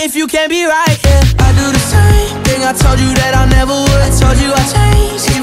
if you can't be right, yeah. I do the same thing I told you that I never would. I told you I changed,